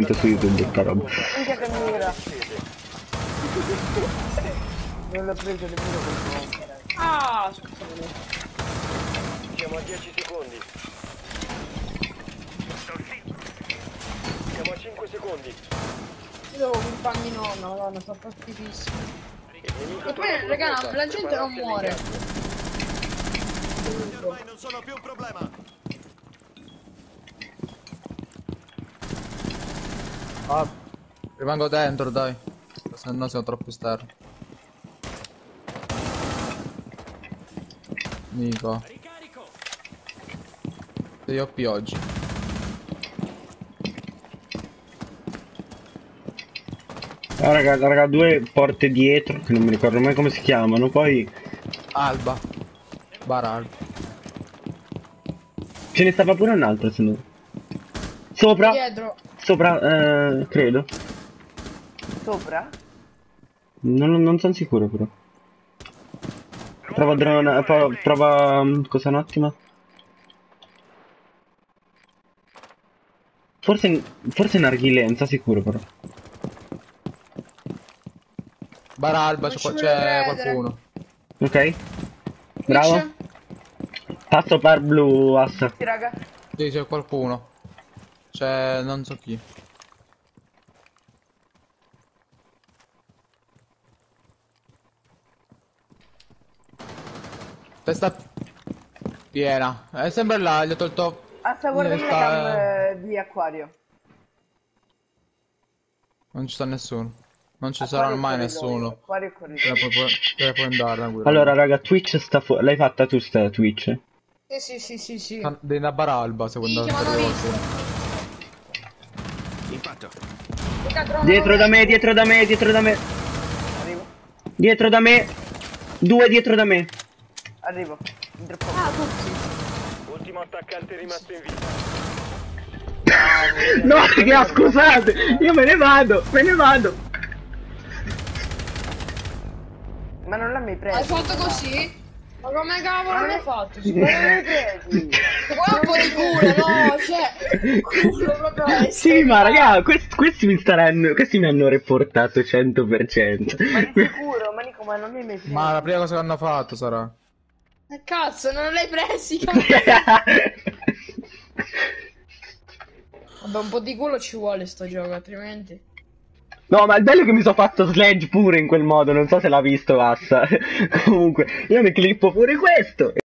su YouTube sta roba. Minchia che mira. Non l'ho preso nemmeno col fuoco. Ah, scusami. Siamo a 10 secondi. Siamo a 5 secondi. Io devo colparmi nonna, madonna, sto fastidissimo. Il nemico E poi, raga, la gente non muore. Ormai non sono più un problema. Ah, rimango dentro, dai. Se no siamo troppo esterni. Nico. Sei OP oggi. Ah, raga, due porte dietro, che non mi ricordo mai come si chiamano, poi... Alba. Baral. Ce ne stava pure un'altra, se no... Sopra! Dietro. Sopra, credo. Sopra? Non sono sicuro, però. Prova drone, prova... cosa un attimo? Forse narghile, non so sicuro, però. Baralba, Non ci voglio c'è credere. qualcuno. Ok? Bravo. Twitch? Passo per blu, assa. Sì, raga. Sì, c'è qualcuno. C'è... non so chi. Testa piena. È sempre là, gli ho tolto... Assa, guarda la cam di acquario. Non ci sta nessuno. Non ci Acquario sarà mai corridoio, nessuno. Acquario Te corridoio. la puoi andare, guarda. Allora, raga, Twitch sta fuori. L'hai fatta tu sta Twitch? Sì. Devi andare a Baralba, secondo Minchia, ma non ho visto. Impatto. Raga, drone, Dietro da drone. me, dietro da me, dietro da me. Arrivo. Dietro da me. Due dietro da me. Arrivo. Droppo. Ah, tutti. Ultimo attaccante rimasto in vita. No, raga, scusate. Io me ne vado, me ne vado. Ma non l'ha mai preso. Hai fatto così? Ma come cavolo l'hai fatto? Non l'hai mai presi. Guarda un po' di culo, no, cioè, culo proprio Sì, ma raga, questi mi hanno reportato 100%. Ma di sicuro, ma Nico, ma non l'hai mai preso. Ma la prima cosa che hanno fatto sarà. Cazzo, non l'hai presi? Vabbè, un po' di culo ci vuole sto gioco, altrimenti. No, ma il bello è che mi sono fatto sledge pure in quel modo, non so se l'ha visto Assa. Comunque, io mi clippo pure questo.